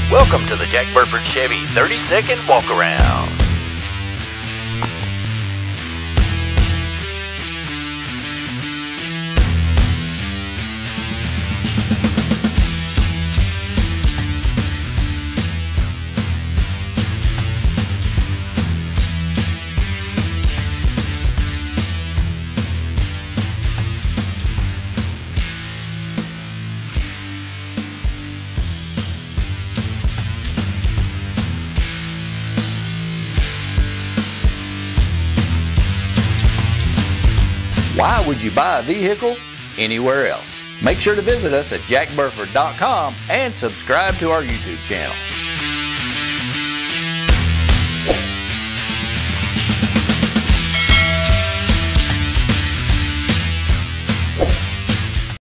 Welcome to the Jack Burford Chevy 30-second walk around. Why would you buy a vehicle anywhere else? Make sure to visit us at jackburford.com and subscribe to our YouTube channel.